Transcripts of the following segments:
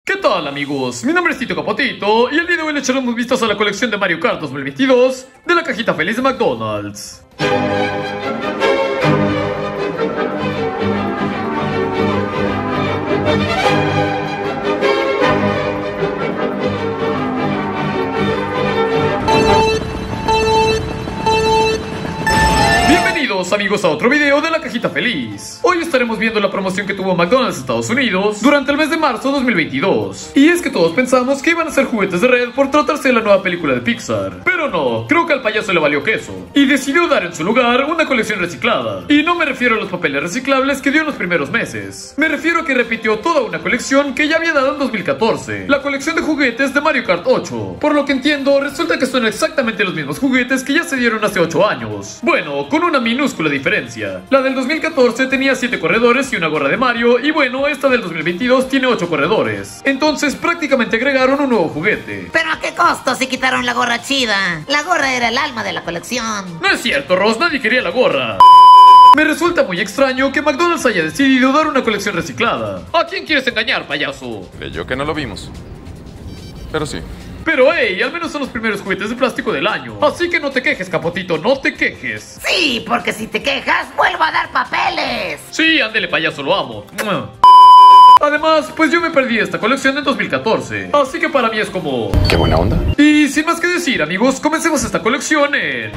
¿Qué tal, amigos? Mi nombre es Tito Capotito y el día de hoy le echaremos vistas a la colección de Mario Kart 2022 de la cajita feliz de McDonald's. Bienvenidos, amigos, a otro video de la cajita feliz. Hoy estaremos viendo la promoción que tuvo McDonald's Estados Unidos durante el mes de marzo de 2022. Y es que todos pensamos que iban a ser juguetes de Red por tratarse de la nueva película de Pixar. Pero no, creo que al payaso le valió queso y decidió dar en su lugar una colección reciclada. Y no me refiero a los papeles reciclables que dio en los primeros meses. Me refiero a que repitió toda una colección que ya había dado en 2014. La colección de juguetes de Mario Kart 8. Por lo que entiendo, resulta que son exactamente los mismos juguetes que ya se dieron hace 8 años. Bueno, con una minúscula diferencia. La del 2014 tenía 7 corredores y una gorra de Mario, y bueno, esta del 2022 tiene 8 corredores. Entonces prácticamente agregaron un nuevo juguete. ¿Pero a qué costo si quitaron la gorra chida? La gorra era el alma de la colección. No es cierto, Ross, nadie quería la gorra. Me resulta muy extraño que McDonald's haya decidido dar una colección reciclada. ¿A quién quieres engañar, payaso? Yo que no lo vimos. Pero sí. Pero hey, al menos son los primeros juguetes de plástico del año. Así que no te quejes, Capotito, no te quejes. Sí, porque si te quejas, vuelvo a dar papeles. Sí, ándele, payaso, lo amo. Además, pues yo me perdí esta colección en 2014. Así que para mí es como... ¡Qué buena onda! Y sin más que decir, amigos, comencemos esta colección en...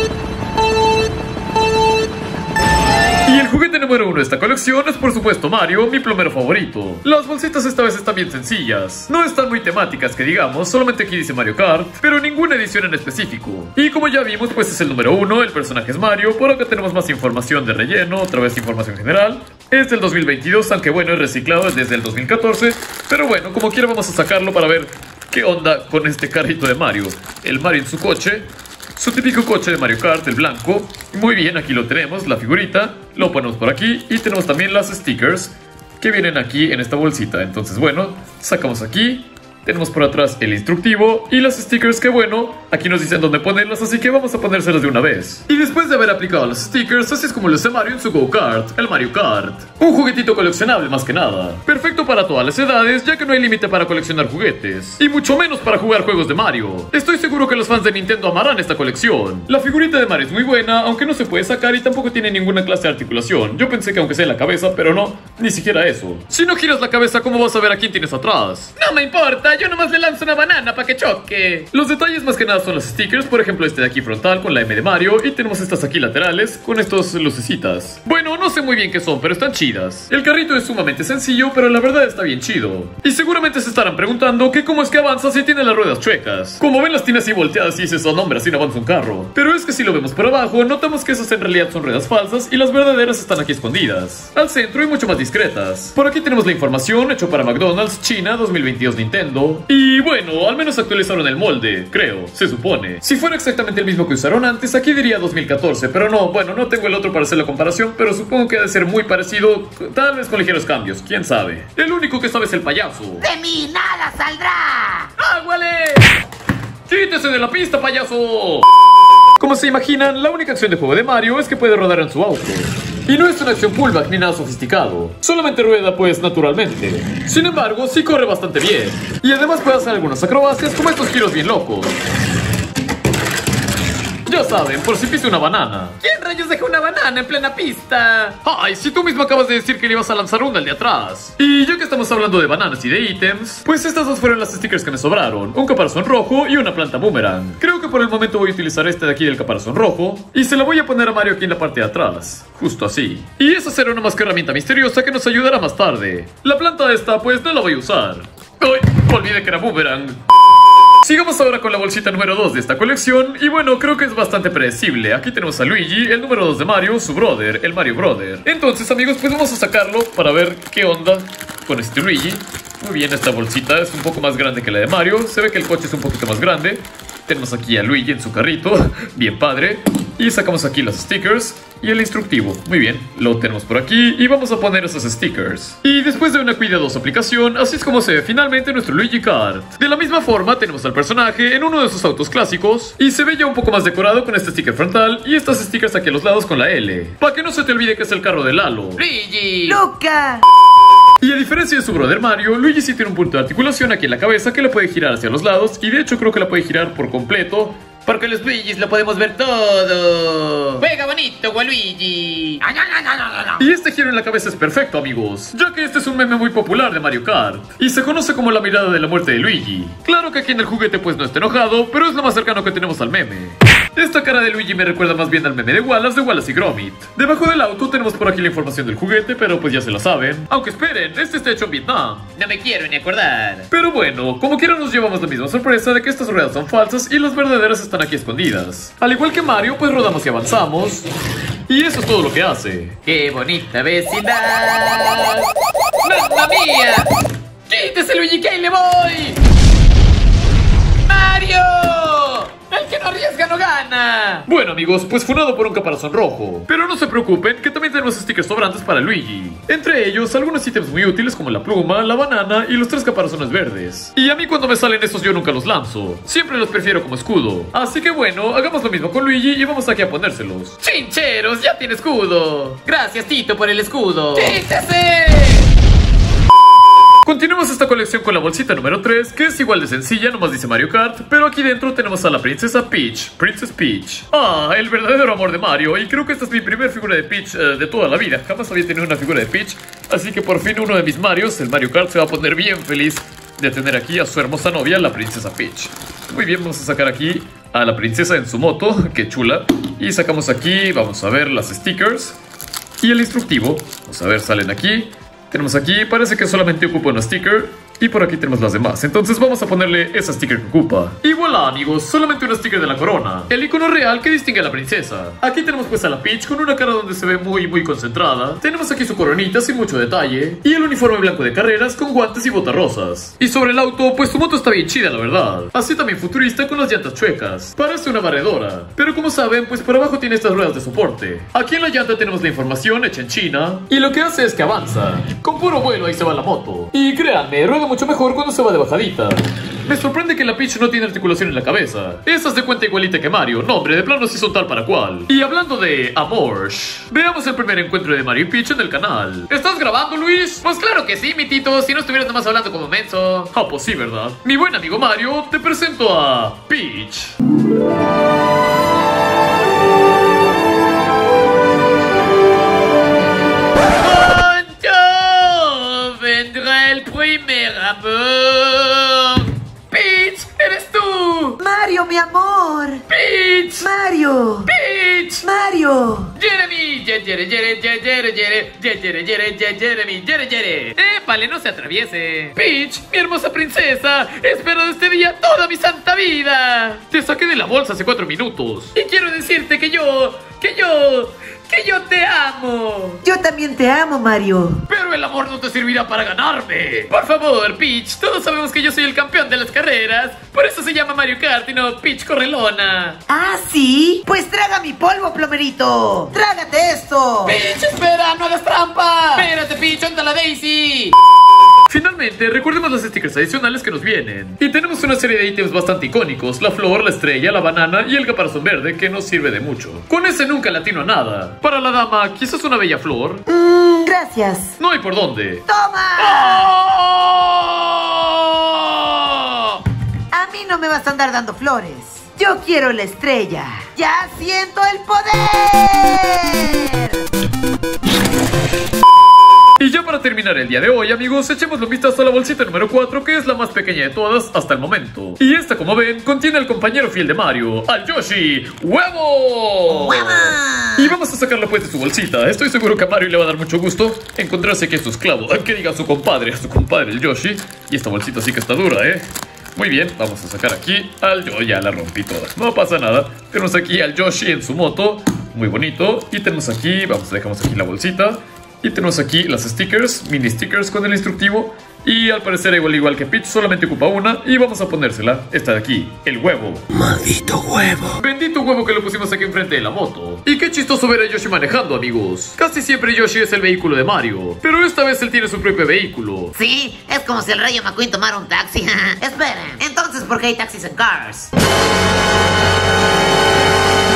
Y el juguete número 1 de esta colección es por supuesto Mario, mi plomero favorito. Las bolsitas esta vez están bien sencillas. No están muy temáticas que digamos, solamente aquí dice Mario Kart, pero ninguna edición en específico. Y como ya vimos, pues es el número 1, el personaje es Mario. Por acá tenemos más información de relleno, otra vez información general. Es del 2022, aunque bueno, es reciclado desde el 2014. Pero bueno, como quiera vamos a sacarlo para ver qué onda con este carrito de Mario. El Mario en su coche. Su típico coche de Mario Kart, el blanco. Muy bien, aquí lo tenemos, la figurita. Lo ponemos por aquí y tenemos también las stickers que vienen aquí en esta bolsita. Entonces, bueno, sacamos aquí. Tenemos por atrás el instructivo y las stickers que bueno, aquí nos dicen dónde ponerlas, así que vamos a ponérselas de una vez. Y después de haber aplicado las stickers, así es como luce Mario en su Go-Kart, el Mario Kart. Un juguetito coleccionable más que nada. Perfecto para todas las edades, ya que no hay límite para coleccionar juguetes. Y mucho menos para jugar juegos de Mario. Estoy seguro que los fans de Nintendo amarán esta colección. La figurita de Mario es muy buena, aunque no se puede sacar y tampoco tiene ninguna clase de articulación. Yo pensé que aunque sea en la cabeza, pero no, ni siquiera eso. Si no giras la cabeza, ¿cómo vas a ver a quién tienes atrás? No me importa, yo nomás le lanzo una banana para que choque. Los detalles más que nada son los stickers, por ejemplo este de aquí frontal con la M de Mario, y tenemos estas aquí laterales con estos lucecitas. Bueno, no sé muy bien qué son, pero están chidas. El carrito es sumamente sencillo, pero la verdad está bien chido. Y seguramente se estarán preguntando que cómo es que avanza si tiene las ruedas chuecas. Como ven las tiene así volteadas y dices, oh, hombre, así no avanza un carro. Pero es que si lo vemos por abajo, notamos que esas en realidad son ruedas falsas y las verdaderas están aquí escondidas, al centro y mucho más discretas. Por aquí tenemos la información, hecho para McDonald's, China, 2022 Nintendo. Y bueno, al menos actualizaron el molde, creo, se supone. Si fuera exactamente el mismo que usaron antes, aquí diría 2014, pero no, bueno, no tengo el otro para hacer la comparación, pero supongo que ha de ser muy parecido, tal vez con ligeros cambios, quién sabe. El único que sabe es el payaso. De mí nada saldrá. ¡Águale! ¡Quítese de la pista, payaso! Como se imaginan, la única acción de juego de Mario es que puede rodar en su auto. Y no es una acción pullback ni nada sofisticado. Solamente rueda pues naturalmente. Sin embargo, sí corre bastante bien. Y además puede hacer algunas acrobacias como estos giros bien locos. Ya saben, por si pisa una banana. ¿Quién rayos deja una banana en plena pista? Ay, si tú mismo acabas de decir que le ibas a lanzar una al de atrás. Y ya que estamos hablando de bananas y de ítems, pues estas dos fueron las stickers que me sobraron. Un caparazón rojo y una planta boomerang. Creo que por el momento voy a utilizar este de aquí del caparazón rojo y se la voy a poner a Mario aquí en la parte de atrás. Justo así. Y esa será una más que herramienta misteriosa que nos ayudará más tarde. La planta esta pues no la voy a usar. ¡Ay! Olvidé que era boomerang. Sigamos ahora con la bolsita número 2 de esta colección. Y bueno, creo que es bastante predecible. Aquí tenemos a Luigi, el número 2 de Mario, su brother, el Mario Brother. Entonces, amigos, pues vamos a sacarlo para ver qué onda con este Luigi. Muy bien, esta bolsita es un poco más grande que la de Mario. Se ve que el coche es un poquito más grande. Tenemos aquí a Luigi en su carrito, bien padre. Y sacamos aquí los stickers y el instructivo. Muy bien, lo tenemos por aquí y vamos a poner esos stickers. Y después de una cuidadosa aplicación, así es como se ve finalmente nuestro Luigi Kart. De la misma forma tenemos al personaje en uno de sus autos clásicos y se ve ya un poco más decorado con este sticker frontal y estas stickers aquí a los lados con la L. Para que no se te olvide que es el carro de Lalo. Luigi. Luca. Y a diferencia de su brother Mario, Luigi sí tiene un punto de articulación aquí en la cabeza que la puede girar hacia los lados y de hecho creo que la puede girar por completo. Porque los Luigis lo podemos ver todo. Juega bonito, Waluigi. Y este giro en la cabeza es perfecto, amigos, ya que este es un meme muy popular de Mario Kart y se conoce como la mirada de la muerte de Luigi. Claro que aquí en el juguete pues no está enojado, pero es lo más cercano que tenemos al meme. Esta cara de Luigi me recuerda más bien al meme de Wallace y Gromit. Debajo del auto tenemos por aquí la información del juguete, pero pues ya se la saben. Aunque esperen, este está hecho en Vietnam. No me quiero ni acordar. Pero bueno, como quiera nos llevamos la misma sorpresa de que estas ruedas son falsas y las verdaderas están aquí escondidas. Al igual que Mario, pues rodamos y avanzamos. Y eso es todo lo que hace. ¡Qué bonita vecindad! ¡Mamma mía! ¡Quítese, Luigi, que ahí le voy! ¡Mario! ¡El que no arriesga no gana! Bueno, amigos, pues funado por un caparazón rojo. Pero no se preocupen, que también tenemos stickers sobrantes para Luigi. Entre ellos, algunos ítems muy útiles como la pluma, la banana y los 3 caparazones verdes. Y a mí cuando me salen estos yo nunca los lanzo. Siempre los prefiero como escudo. Así que bueno, hagamos lo mismo con Luigi y vamos aquí a ponérselos. ¡Chincheros! ¡Ya tiene escudo! Gracias, Tito, por el escudo. ¡Quítese! Continuamos esta colección con la bolsita número 3, que es igual de sencilla, nomás dice Mario Kart, pero aquí dentro tenemos a la princesa Peach, Princess Peach. Ah, el verdadero amor de Mario, y creo que esta es mi primer figura de Peach de toda la vida. Jamás había tenido una figura de Peach, así que por fin uno de mis Marios, el Mario Kart, se va a poner bien feliz de tener aquí a su hermosa novia, la princesa Peach. Muy bien, vamos a sacar aquí a la princesa en su moto, qué chula. Y sacamos aquí, vamos a ver las stickers y el instructivo. Vamos a ver, salen aquí. Tenemos aquí, parece que solamente ocupa un sticker. Y por aquí tenemos las demás. Entonces vamos a ponerle esa sticker que ocupa. Y voilà, amigos, solamente una sticker de la corona. El icono real que distingue a la princesa. Aquí tenemos pues a la Peach con una cara donde se ve muy concentrada. Tenemos aquí su coronita sin mucho detalle. Y el uniforme blanco de carreras con guantes y botas rosas. Y sobre el auto, pues su moto está bien chida, la verdad. Así también futurista con las llantas chuecas. Parece una barredora. Pero como saben, pues por abajo tiene estas ruedas de soporte. Aquí en la llanta tenemos la información hecha en China. Y lo que hace es que avanza. Con puro vuelo ahí se va la moto. Y créanme, rueda mucho mejor cuando se va de bajadita. Me sorprende que la Peach no tiene articulación en la cabeza. Esa se cuenta igualita que Mario. No, hombre, de plano sí son tal para cual. Y hablando de amor, veamos el primer encuentro de Mario y Peach en el canal. ¿Estás grabando, Luis? Pues claro que sí, mi Tito. Si no estuvieras nomás hablando como menso. Ah, pues sí, ¿verdad? Mi buen amigo Mario, te presento a Peach. El primer amor. Peach, eres tú. Mario, mi amor. Peach. Mario. Peach. Mario. Jeremy. Jeremy. Épale, no se atraviese. Peach, mi hermosa princesa. Espero de este día toda mi santa vida. Te saqué de la bolsa hace 4 minutos. Y quiero decirte que yo te amo. Yo también te amo, Mario. Pero el amor no te servirá para ganarme. Por favor, Peach, todos sabemos que yo soy el campeón de las carreras. Por eso se llama Mario Kart y no Peach Correlona. ¿Ah, sí? Pues traga mi polvo, plomerito. Trágate esto. Peach, espera, no hagas trampa. Espérate, Peach, anda la Daisy. Finalmente, recordemos los stickers adicionales que nos vienen. Y tenemos una serie de ítems bastante icónicos. La flor, la estrella, la banana y el caparazón verde, que nos sirve de mucho. Con ese nunca latino a nada. Para la dama, quizás una bella flor. Gracias. No hay por dónde. ¡Toma! ¡Oh! A mí no me vas a andar dando flores. Yo quiero la estrella. ¡Ya siento el poder! Y ya para terminar el día de hoy, amigos, echemos un vistazo a la bolsita número 4, que es la más pequeña de todas hasta el momento. Y esta, como ven, contiene al compañero fiel de Mario, al Yoshi, ¡Huevo! ¡Huevo! Y vamos a sacarla pues de su bolsita. Estoy seguro que a Mario le va a dar mucho gusto encontrarse aquí a su esclavo, que diga a su compadre el Yoshi. Y esta bolsita sí que está dura, Muy bien, vamos a sacar aquí al Yoshi. Ya la rompí toda, no pasa nada. Tenemos aquí al Yoshi en su moto, muy bonito. Y tenemos aquí, dejamos aquí la bolsita. Y tenemos aquí las stickers, mini stickers con el instructivo. Y al parecer igual que Peach, solamente ocupa una. Y vamos a ponérsela, esta de aquí, el huevo. Maldito huevo. Bendito huevo que lo pusimos aquí enfrente de la moto. Y qué chistoso ver a Yoshi manejando, amigos. Casi siempre Yoshi es el vehículo de Mario, pero esta vez él tiene su propio vehículo. Sí, es como si el Rayo McQueen tomara un taxi. Esperen, entonces ¿por qué hay taxis en Cars? Pues terminamos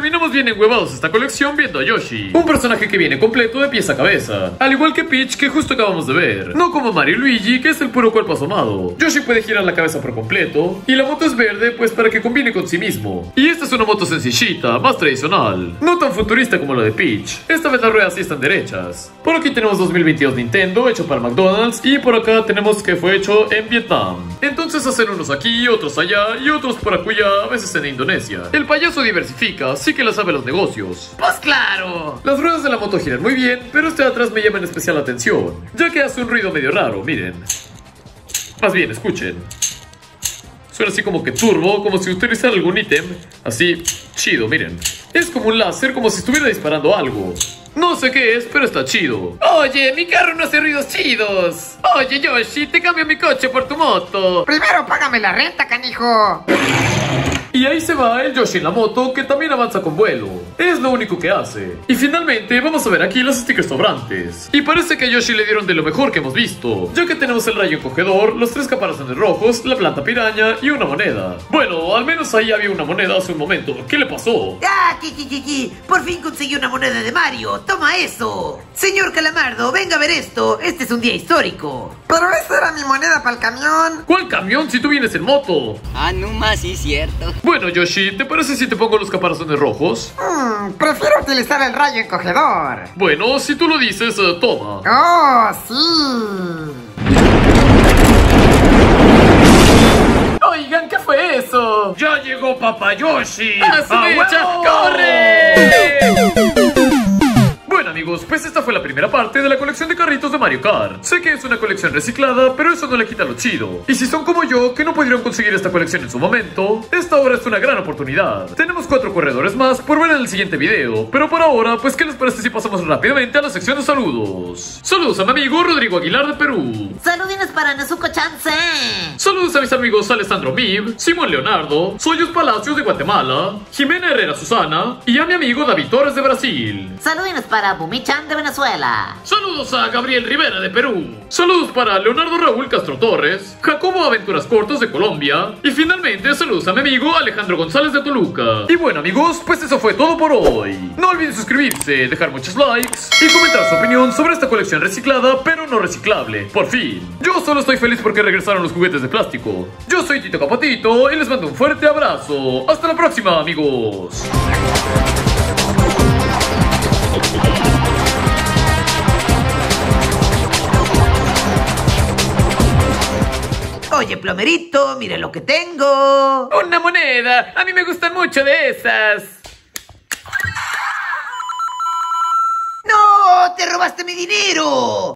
terminamos bien enhuevados esta colección viendo a Yoshi, un personaje que viene completo de pies a cabeza, al igual que Peach, que justo acabamos de ver, no como Mario y Luigi, que es el puro cuerpo asomado. Yoshi puede girar la cabeza por completo, y la moto es verde pues para que combine con sí mismo. Y esta es una moto sencillita, más tradicional, no tan futurista como la de Peach. Esta vez las ruedas sí están derechas. Por aquí tenemos 2022 Nintendo, hecho para McDonald's, y por acá tenemos que fue hecho en Vietnam. Entonces hacen unos aquí, otros allá, y otros por acullá, a veces en Indonesia. El payaso diversifica, sí que la sabe los negocios. Pues claro. Las ruedas de la moto giran muy bien, pero este de atrás me llama en especial atención, ya que hace un ruido medio raro, miren. Más bien, escuchen. Suena así como que turbo, como si utilizara algún ítem. Así, chido, miren. Es como un láser, como si estuviera disparando algo. No sé qué es, pero está chido. Oye, mi carro no hace ruidos chidos. Oye, Yoshi, te cambio mi coche por tu moto. Primero págame la renta, canijo. Y ahí se va el Yoshi en la moto, que también avanza con vuelo. Es lo único que hace. Y finalmente vamos a ver aquí los stickers sobrantes. Y parece que a Yoshi le dieron de lo mejor que hemos visto, ya que tenemos el rayo encogedor, los 3 caparazones rojos, la planta piraña y una moneda. Bueno, al menos ahí había una moneda hace un momento. ¿Qué le pasó? ¡Ah, Kiki! Por fin conseguí una moneda de Mario. ¡Toma eso! Señor Calamardo, venga a ver esto. Este es un día histórico. Pero esa era mi moneda para el camión. ¿Cuál camión si tú vienes en moto? Ah, no más, sí, cierto. Bueno, Yoshi, ¿te parece si te pongo los caparazones rojos? Prefiero utilizar el rayo encogedor. Bueno, si tú lo dices, toma. ¡Oh, sí! Oigan, ¿qué fue eso? ¡Ya llegó Papá Yoshi! ¡A su mecha! huevo! ¡Corre! Bueno amigos, pues esta fue la primera parte de la colección de carritos de Mario Kart. Sé que es una colección reciclada, pero eso no le quita lo chido. Y si son como yo, que no pudieron conseguir esta colección en su momento, esta ahora es una gran oportunidad. Tenemos 4 corredores más por ver en el siguiente video, pero por ahora, pues ¿qué les parece si pasamos rápidamente a la sección de saludos? Saludos a mi amigo Rodrigo Aguilar de Perú. Saludines para Nezuko Chance. Saludos a mis amigos Alessandro Mib, Simón Leonardo, Soyos Palacios de Guatemala, Jimena Herrera Susana y a mi amigo David Torres de Brasil. Saludines para Bumichan de Venezuela. Saludos a Gabriel Rivera de Perú. Saludos para Leonardo Raúl Castro Torres, Jacobo Aventuras Cortos de Colombia. Y finalmente saludos a mi amigo Alejandro González de Toluca. Y bueno amigos, pues eso fue todo por hoy. No olviden suscribirse, dejar muchos likes y comentar su opinión sobre esta colección reciclada pero no reciclable. Por fin. Yo solo estoy feliz porque regresaron los juguetes de plástico. Yo soy Tito Capatito y les mando un fuerte abrazo. Hasta la próxima amigos. Oye, plomerito, mire lo que tengo. ¡Una moneda! A mí me gustan mucho de esas. ¡No! ¡Te robaste mi dinero!